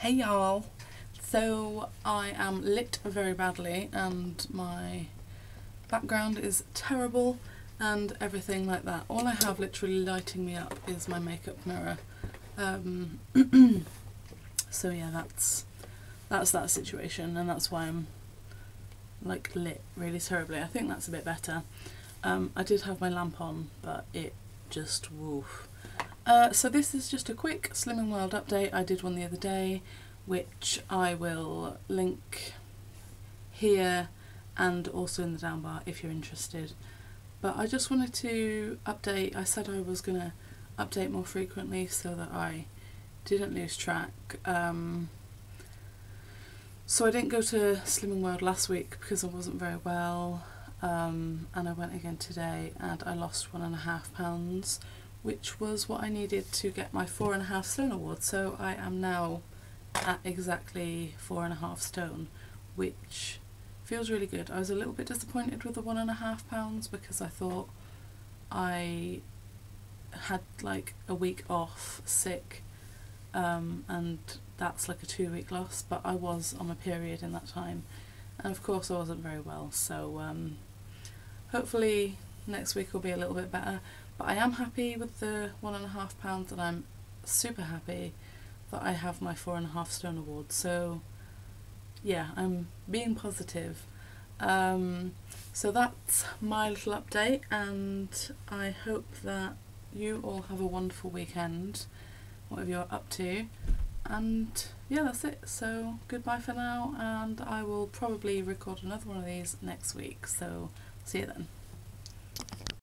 Hey y'all! So I am lit very badly and my background is terrible and everything like that. All I have literally lighting me up is my makeup mirror. So yeah, that's that situation, and that's why I'm like lit really terribly. I think that's a bit better. I did have my lamp on, but it just woof. So this is just a quick Slimming World update. I did one the other day, which I will link here and also in the down bar if you're interested. But I just wanted to update. I said I was going to update more frequently so that I didn't lose track. So I didn't go to Slimming World last week because I wasn't very well, and I went again today and I lost 1.5 pounds, which was what I needed to get my 4.5 stone award. So I am now at exactly 4.5 stone, which feels really good. I was a little bit disappointed with the 1.5 pounds because I thought I had like a week off sick, and that's like a 2-week loss, but I was on my period in that time, and of course I wasn't very well, so hopefully next week will be a little bit better. But I am happy with the 1.5 pounds, and I'm super happy that I have my 4.5 stone award. So yeah, I'm being positive. So that's my little update, and I hope that you all have a wonderful weekend, whatever you're up to. And yeah, that's it. So goodbye for now, and I will probably record another one of these next week. So see you then.